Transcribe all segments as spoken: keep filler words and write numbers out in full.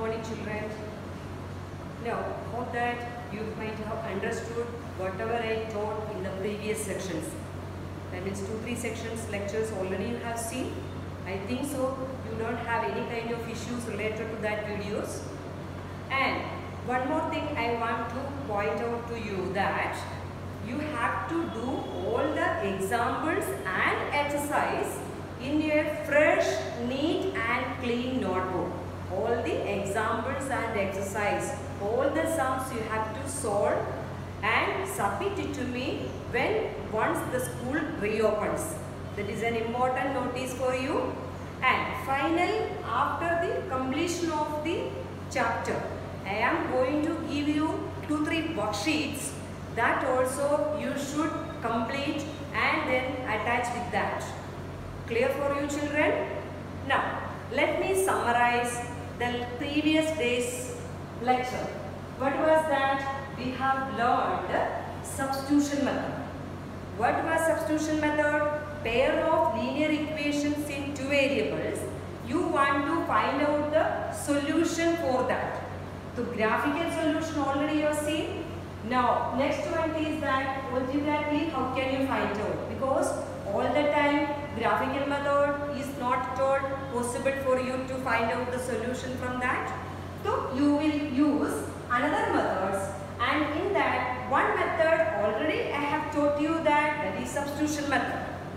morning, children. Now, hope that you might have understood whatever I taught in the previous sections. That means two, three sections lectures already you have seen. I think so. You don't have any kind of issues related to that videos. And one more thing I want to point out to you that you have to do all the examples and exercise in a fresh, neat and clean notebook. All the examples and exercise, all the sums you have to solve and submit it to me when once the school reopens. That is an important notice for you. And finally, after the completion of the chapter, I am going to give you two, three worksheets that also you should complete and then attach with that. Clear for you, children? Now, let me summarize the previous day's lecture. What was that? We have learned substitution method. What was substitution method? Pair of linear equations in two variables. You want to find out the solution for that. So graphical solution already you have seen. Now next one is that algebraically how can you find out? Because all the time graphical method is not at all possible for you to find out the solution from that. So you will use another methods, and in that one method already I have taught you that that is substitution method.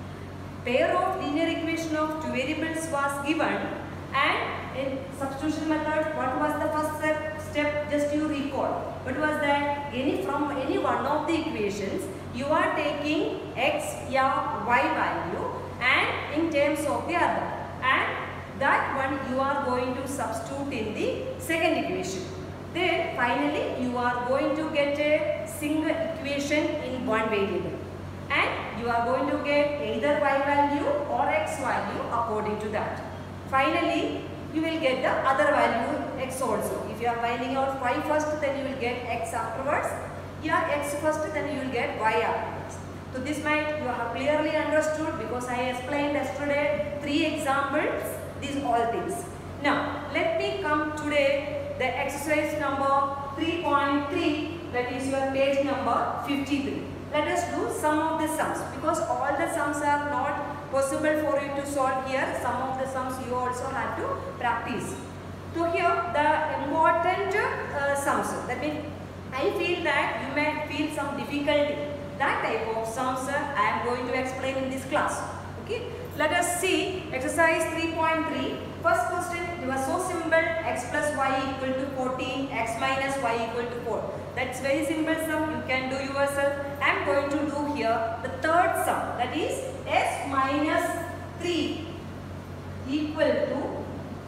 Pair of linear equation of two variables was given, and in substitution method what was the first step? Step just you recall. What was that? Any from any one of the equations you are taking x or y value and in terms of the other, and that one you are going to substitute in the second equation. Then finally you are going to get a single equation in one variable, and you are going to get either y value or x value according to that. Finally you will get the other value x also. If you are finding out y first, then you will get x afterwards. Here x first, then you will get y afterwards. So this might you have clearly understood because I explained yesterday three examples, these all things. Now let me come today the exercise number three point three, that is your page number fifty-three. Let us do some of the sums because all the sums are not possible for you to solve here. Some of the sums you also have to practice. So here the important uh, sums, that means I feel that you may feel some difficulty. That type of sums uh, I am going to explain in this class. Okay. Let us see exercise three point three. First question, it was so simple, x plus y equal to fourteen, x minus y equal to four. That's very simple sum, you can do yourself. I am going to do here the third sum, that is s minus three equal to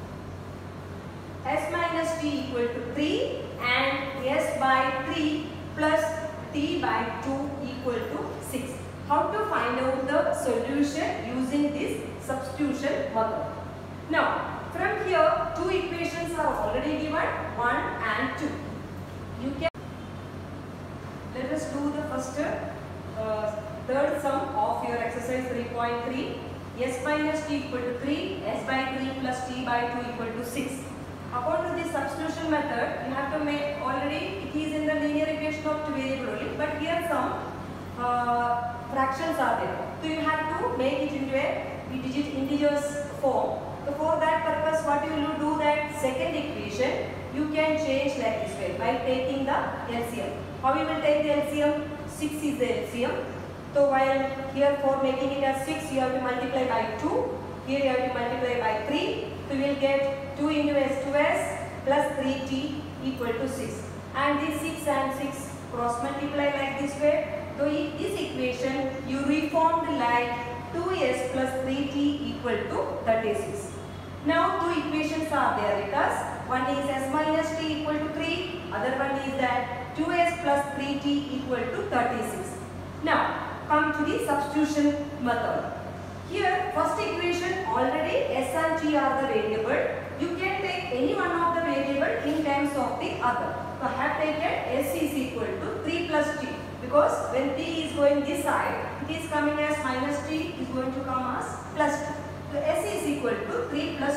s minus t equal to three and s by three plus t by two equal to six. How to find out the solution using this substitution method? Now, from here, two equations are already given, one and two. You can let us do the first uh, third sum of your exercise three point three. S minus t equal to three, s by three plus t by two equal to six. According to this substitution method, you have to make already it is in the linear equation of two variable only, but here some uh, fractions are there. So you have to make it into a digit integers form. So for that purpose, what you will do that second equation you can change like this way by taking the L C M. How you will take the L C M? six is the L C M. So while here for making it as six, you have to multiply by two. Here you have to multiply by three. So you will get two into s two s plus three t equal to six. And this six and six cross multiply like this way. So in this equation you reformed like two s plus three t equal to thirty-six. Now two equations are there with us. One is s minus t equal to three. Other one is that two s plus three t equal to thirty-six. Now come to the substitution method. Here first equation already s and t are the variable. You can take any one of the variable in terms of the other. So I have taken s is equal to three plus t. Because when t is going this side, it is coming as minus t, is going to come as plus t. So s is equal to three plus t.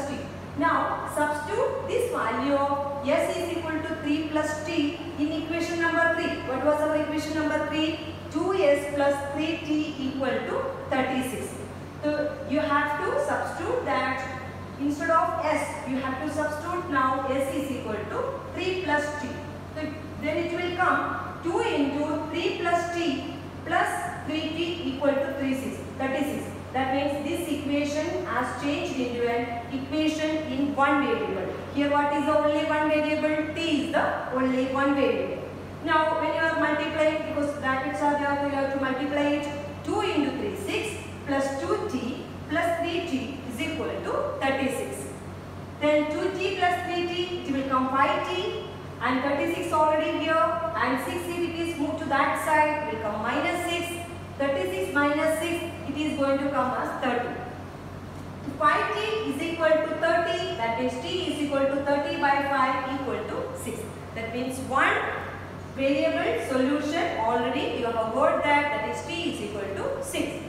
Now substitute this value of s is equal to three plus t in equation number three. What was our equation number three? two s plus three t equal to thirty-six. So you have to substitute that. Instead of s, you have to substitute now s is equal to three plus t. So then it will come two into three plus t plus three t equal to thirty-six. That means this equation has changed into an equation in one variable. Here what is the only one variable? T is the only one variable. Now when you are multiplying, because brackets are there, you have to multiply it. two into three, six plus two t plus three t is equal to thirty-six. Then two t plus three t, it will come five t, and thirty-six already here, and six if it is moved to that side, it will come minus six. thirty-six minus six, it is going to come as thirty. five t is equal to thirty, that means t is equal to thirty by five equal to six. That means one variable solution already you have got that, that is t is equal to six.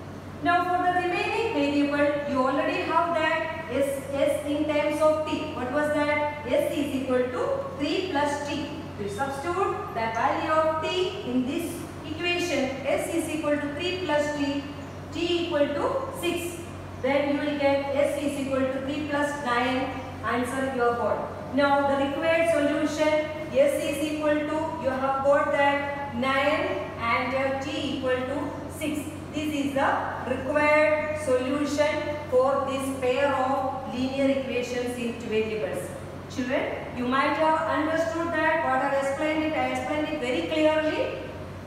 Now for the remaining variable, you already have that s, s in terms of t. What was that? S is equal to three plus t. You substitute the value of t in this equation. S is equal to three plus t, t equal to six. Then you will get s is equal to three plus nine. Answer you have got. Now the required solution, s is equal to, you have got that nine and uh, t equal to six. This is the required solution for this pair of linear equations in two variables. Children, you might have understood that what I explained it, I explained it very clearly.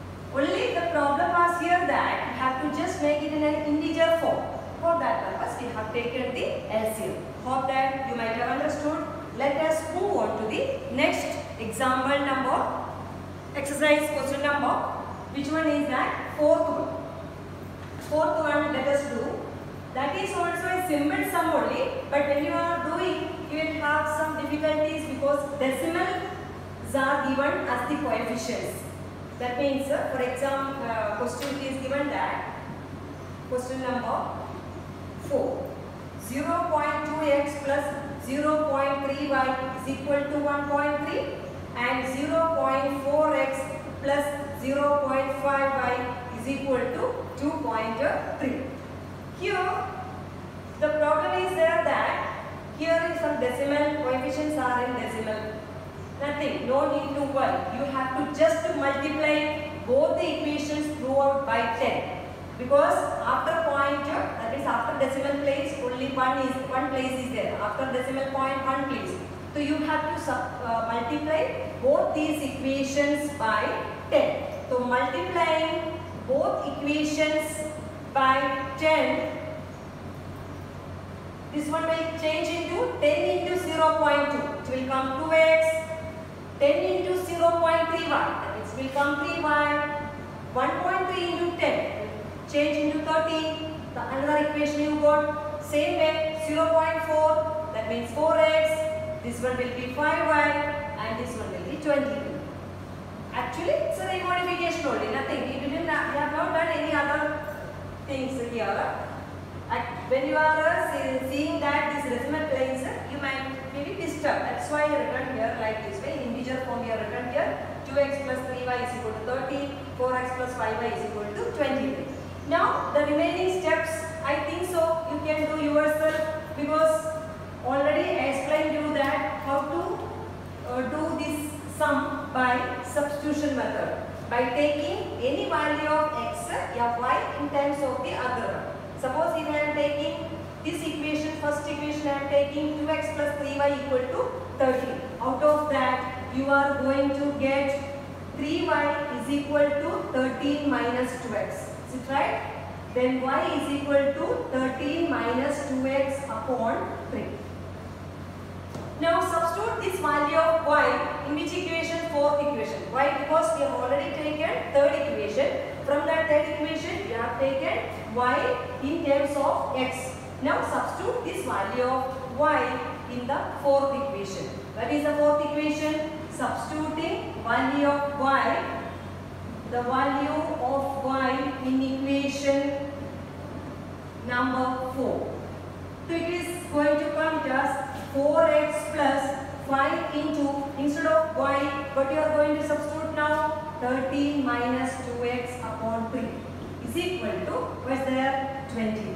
Only the problem was here that you have to just make it in an integer form. For that purpose, we have taken the L C M. Hope that you might have understood. Let us move on to the next example number, exercise question number. Which one is that? Fourth one. Fourth one, let us do. That is also a simple sum only, but when you are doing, you will have some difficulties because decimals are given as the coefficients. That means, uh, for example, uh, question is given that, question number four, zero point two x plus zero point three y is equal to one point three and zero point four x plus zero point five y is equal to two point three. Here, the problem is there that here is some decimal, coefficients are in decimal. Nothing, no need to worry. You have to just multiply both the equations throughout by ten. Because after point, that is after decimal place, only one is one place is there. After decimal point, one place. So you have to sub, uh, multiply both these equations by ten. So multiplying both equations by ten, this one will change into ten into zero point two. It will come two x. ten into zero point three y, that means will come three y. one point three into ten, change into thirty. The another equation you got, same way, zero point four, that means four x. This one will be five y and this one will be twenty-two. Actually, it's a remodification only, nothing. We didn't, we have not done any other things here. When you are uh, seeing that this decimal planes, you might maybe disturb. That's why I written here like this way. In integer form, you are written here. two x plus three y is equal to thirty. four x plus five y is equal to twenty-three. Now, the remaining steps, I think so, you can do yourself because already I explained you that how to uh, do this sum by substitution method. By taking any value of x, fy in terms of the other one. Suppose if I am taking this equation, first equation I am taking two x plus three y equal to thirty. Out of that, you are going to get three y is equal to thirteen minus two x. Is it right? Then y is equal to thirteen minus two x upon three. Now substitute this value of y in which equation? Fourth equation. Why? Because we have already taken third equation. From that third equation, we have taken y in terms of x. Now substitute this value of y in the fourth equation. What is the fourth equation? Substituting value of y, the value of y in equation number four. So it is going to come as four x plus five into, instead of y, what you are going to substitute now? thirteen minus two x upon three is equal to, what's there? twenty.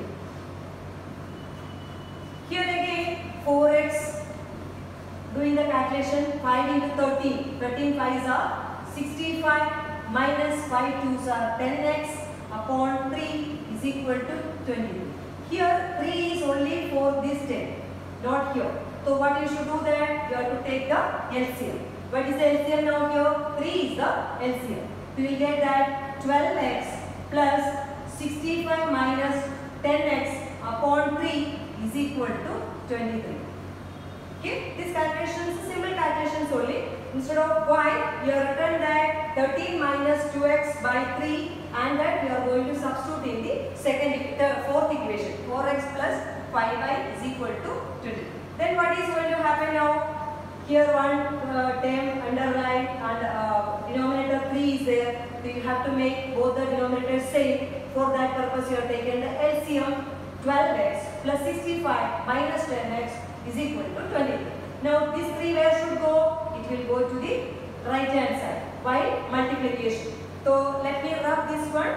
Here again, four x, doing the calculation, five into thirteen, thirteen fives are sixty-five, minus five twos are ten x upon three is equal to twenty. Here, three is only for this ten, not here. So what you should do there? You have to take the L C M. What is the L C M now here? three is the L C M. You will get that twelve x plus sixty-five minus ten x upon three is equal to twenty-three. Okay, this calculation is simple calculations only. Instead of y, you have written that thirteen minus two x by three, and that we are going to substitute in the second, the fourth equation. four x plus five y is equal to twenty. Then what is going to happen now? Here one uh, term underline and uh, denominator three is there. So you have to make both the denominators same. For that purpose you have taken the L C M. twelve x plus sixty-five minus ten x is equal to twenty-three. Now this three where should go? It will go to the right hand side by multiplication. So let me rub this one.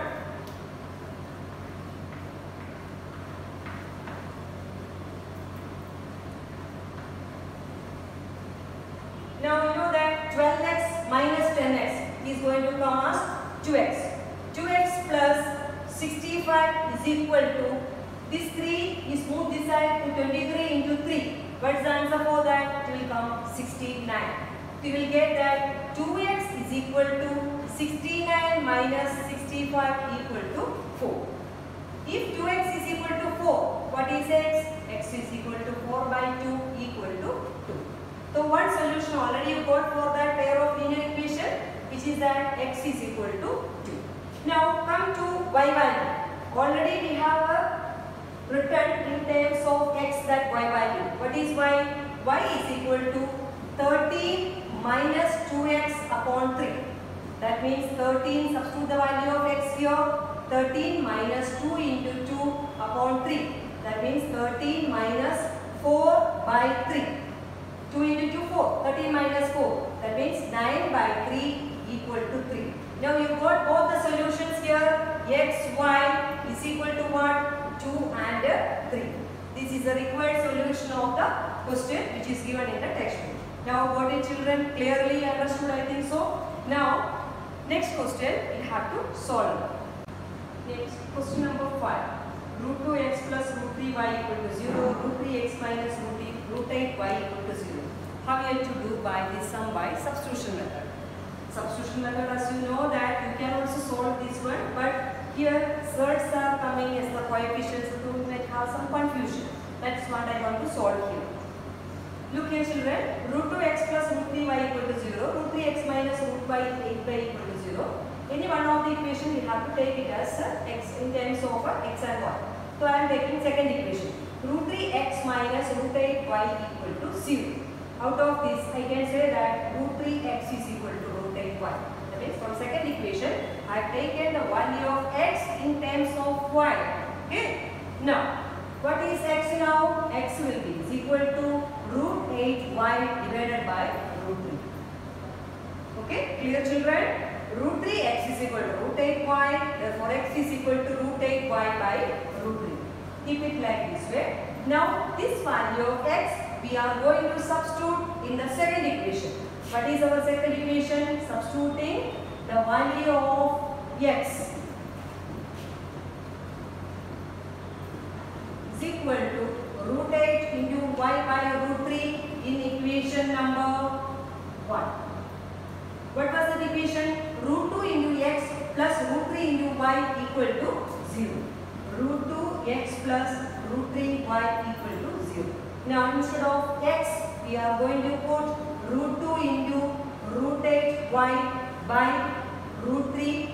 Now you know that twelve x minus ten x is going to come as two x. two x plus sixty-five is equal to, this three is moved this side to twenty-three into three. What's the answer for that? It will come sixty-nine. So you will get that two x is equal to sixty-nine minus sixty-five equal to four. If two x is equal to four, what is x? X is equal to four by two equal to two. So one solution already you got for that pair of linear equation, which is that x is equal to two. Now come to y value. Already we have a written in terms of x that y value. What is y? Y is equal to thirteen minus two x upon three. That means thirteen, substitute the value of x here. thirteen minus two into two upon three. That means thirteen minus four by three. two into two, four. thirteen minus four. That means nine by three equal to three. Now you got both the solutions here. X, y is equal to what? two and three. This is the required solution of the question which is given in the textbook. Now got it, children? Clearly understood, I think so. Now next question we have to solve. Next question number five. Root two x plus root three y equal to zero. Root three x minus root, root eight y equal to zero. How we have to do by this sum by substitution method. Substitution method, as you know that you can also solve this one, but here surds are coming as the coefficients, so you might have some confusion. That's what I want to solve here. Look here, children. Root two x plus root three y equal to zero. Root three x minus root y eight y equal to zero. Any one of the equation we have to take it as x in terms of x and y. So I am taking second equation. Root three x minus root eight y equal to zero. Out of this, I can say that root three x is equal to root eight y. That means from second equation, I have taken the value of x in terms of y. Okay. Now, what is x now? X will be is equal to root eight y divided by root three. Okay. Clear, children? Root three x is equal to root eight y. Therefore, x is equal to root eight y by root three. Keep it like this way. Now, this value of x we are going to substitute in the second equation. What is our second equation? Substituting the value of x is equal to root eight into y by root three in equation number one. What was the equation? Root two into x plus root three into y equal to zero. Root two x plus root three y equal to zero. Now instead of x, we are going to put root two into root eight y by root three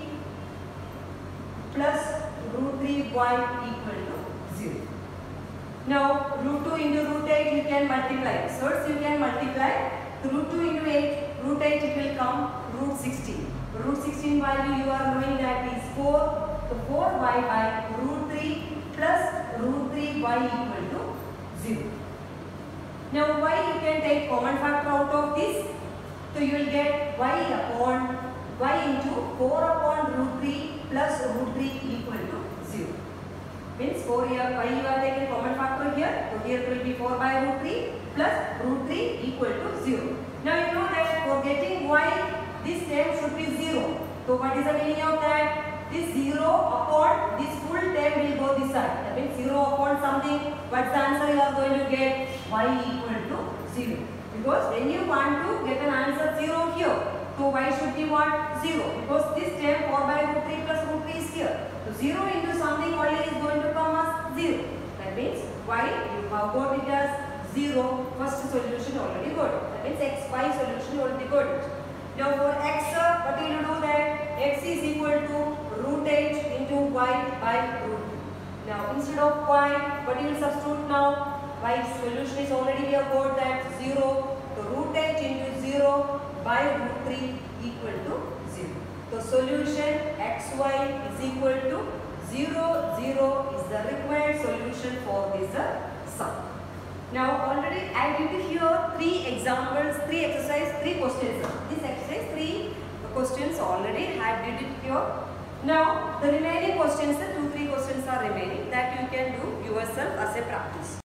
plus root three y equal to zero. Now root two into root eight you can multiply. So you can multiply root two into eight, root eight it will come root sixteen. Root sixteen value you are knowing that is four. So four y by root three plus root three y equal to zero. Now y you can take common factor out of this. So you will get y upon y into four upon root three plus root three equal to zero. Means four here, y you are taking common factor here. So here it will be four by root three plus root three equal to zero. Now you know that for getting y, this term should be zero. So what is the meaning of that? This zero upon this full term will go this side. That means zero upon something. What's the answer you are going to get? Y equal to zero. Because when you want to get an answer zero here, so y should be what? zero. Because this term four by root three plus root three is here. So zero into something only is going to come as zero. That means y you have got it as zero. First solution already got. That means x y solution already got. Now for x, what will you do that? X is equal to root eight into y by root two. Now instead of y, what you will substitute now? Y solution is already we have got that zero. So root eight into zero by root three equal to zero. So solution xy is equal to zero, zero is the required solution for this uh, sum. Now already I did here three examples, three exercise, three questions. This exercise three questions already had did it here. Now the remaining questions, the two three questions are remaining that you can do yourself as a practice.